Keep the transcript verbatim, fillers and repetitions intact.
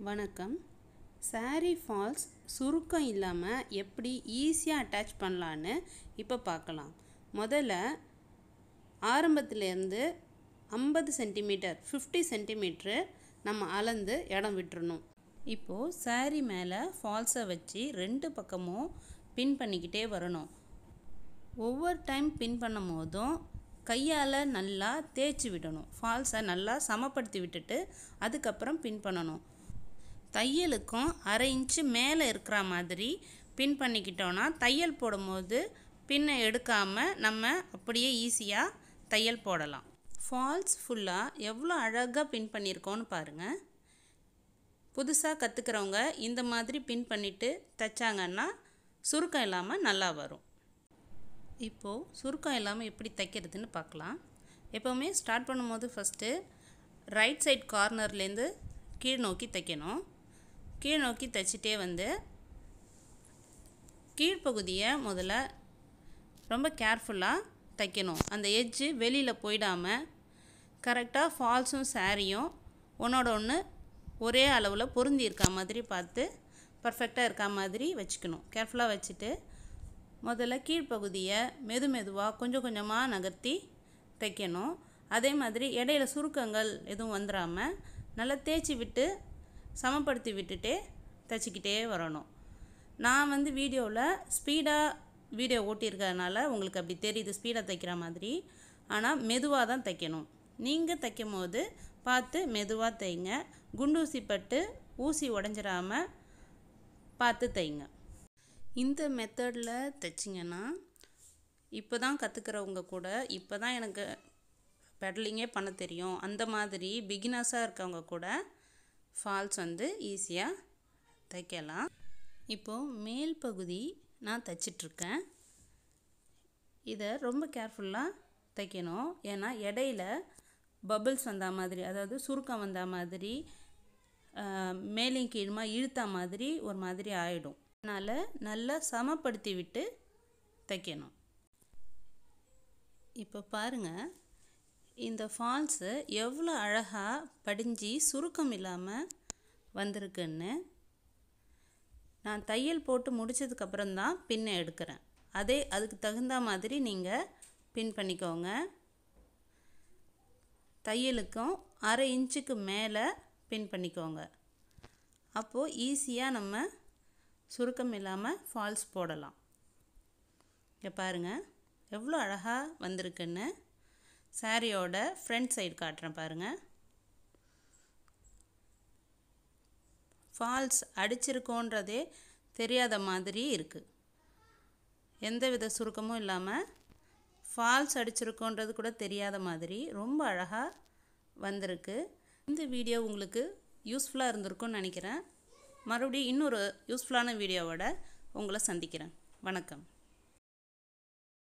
வணக்கம். saree falls சுருக்கம் இல்லாமல் எப்படி ஈஸியாக அட்டாச் பண்ணலான்னு இப்போ பார்க்கலாம். முதல்ல ஆரம்பத்துலேருந்து ஐம்பது சென்டிமீட்டர் ஃபிஃப்டி சென்டிமீட்ரு நம்ம அளந்து இடம் விட்டுறணும். இப்போது saree மேலே ஃபால்ஸை வச்சு ரெண்டு பக்கமும் பின் பண்ணிக்கிட்டே வரணும். ஒவ்வொரு டைம் பின் பண்ணும் போதும் கையால் நல்லா தேய்ச்சி விடணும். ஃபால்ஸை நல்லா சமப்படுத்தி விட்டுட்டு அதுக்கப்புறம் பின் பண்ணணும். தையலுக்கும் அரை இன்ச்சு மேலே இருக்கிற மாதிரி பின் பண்ணிக்கிட்டோன்னா தையல் போடும்போது பின்னை எடுக்காமல் நம்ம அப்படியே ஈஸியாக தையல் போடலாம். ஃபால்ஸ் ஃபுல்லாக எவ்வளோ அழகாக பின் பண்ணியிருக்கோன்னு பாருங்கள். புதுசாக கற்றுக்கிறவங்க இந்த மாதிரி பின் பண்ணிவிட்டு தைச்சாங்கன்னா சுருக்கம் இல்லாமல் நல்லா வரும். இப்போது சுருக்கம் இல்லாமல் எப்படி தைக்கிறதுன்னு பார்க்கலாம். எப்போவுமே ஸ்டார்ட் பண்ணும்போது ஃபஸ்ட்டு ரைட் சைட் கார்னர்லேருந்து கீழ் நோக்கி தைக்கணும். கீழ் நோக்கி தைச்சிட்டே வந்து கீழ்ப்பகுதியை முதல்ல ரொம்ப கேர்ஃபுல்லாக தைக்கணும். அந்த எட்ஜு வெளியில் போயிடாமல் கரெக்டாக ஃபால்ஸும் சாரியும் ஒன்றோட ஒன்று ஒரே அளவில் பொருந்தி இருக்கா மாதிரி பார்த்து பர்ஃபெக்டாக இருக்கா மாதிரி வச்சுக்கணும். கேர்ஃபுல்லாக வச்சுட்டு முதல்ல கீழ்ப்பகுதியை மெது மெதுவாக கொஞ்சம் கொஞ்சமாக நகர்த்தி தைக்கணும். அதே மாதிரி இடையில சுருக்கங்கள் எதுவும் வந்துடாமல் நல்லா தேய்ச்சி விட்டு சமப்படுத்தி விட்டுட்டே தைச்சிக்கிட்டே வரணும். நான் வந்து வீடியோவில் ஸ்பீடாக வீடியோ ஓட்டியிருக்கிறதுனால உங்களுக்கு அப்படி தெரியுது ஸ்பீடாக தைக்கிற மாதிரி. ஆனால் மெதுவாக தான் தைக்கணும். நீங்கள் தைக்கும் போது பார்த்து மெதுவாக தைங்க. குண்டூசி பட்டு ஊசி உடஞ்சிடாமல் பார்த்து தைங்க. இந்த மெத்தடில் தைச்சிங்கன்னா இப்போ தான் கற்றுக்கிறவங்க கூட இப்போ தான் எனக்கு பெடலிங்கே பண்ண தெரியும் அந்த மாதிரி பிகினர்ஸாக இருக்கவங்க கூட ஃபால்ஸ் வந்து ஈஸியாக தைக்கலாம். இப்போது மேல் பகுதி நான் தைச்சிட்ருக்கேன். இதை ரொம்ப கேர்ஃபுல்லாக தைக்கணும். ஏன்னா இடையில பபிள்ஸ் வந்த மாதிரி அதாவது சுருக்கம் வந்த மாதிரி மேலையும் கீழுமா இழுத்த மாதிரி ஒரு மாதிரி ஆகிடும். அதனால் நல்லா சமப்படுத்தி விட்டு தைக்கணும். இப்போ பாருங்கள் இந்த ஃபால்ஸு எவ்வளோ அழகாக படிஞ்சு சுருக்கம் இல்லாமல் வந்திருக்குன்னு. நான் தையல் போட்டு முடித்ததுக்கப்புறம் தான் பின்னை எடுக்கிறேன். அதே அதுக்கு தகுந்த மாதிரி நீங்கள் பின் பண்ணிக்கோங்க. தையலுக்கும் அரை இன்ச்சுக்கு மேலே பின் பண்ணிக்கோங்க. அப்போது ஈஸியாக நம்ம சுருக்கம் இல்லாமல் ஃபால்ஸ் போடலாம். இங்கே பாருங்கள் எவ்வளோ அழகாக வந்திருக்குன்னு. சாரியோட ஃப்ரண்ட் சைடு காட்டுறேன் பாருங்கள். ஃபால்ஸ் அடிச்சிருக்கோன்றதே தெரியாத மாதிரி இருக்குது. எந்த வித சுருக்கமும் இல்லாமல் ஃபால்ஸ் அடிச்சிருக்கோன்றது கூட தெரியாத மாதிரி ரொம்ப அழகாக வந்திருக்கு. இந்த வீடியோ உங்களுக்கு யூஸ்ஃபுல்லாக இருந்திருக்கும்னு நினைக்கிறேன். மறுபடியும் இன்னொரு யூஸ்ஃபுல்லான வீடியோவோட உங்களை சந்திக்கிறேன். வணக்கம்.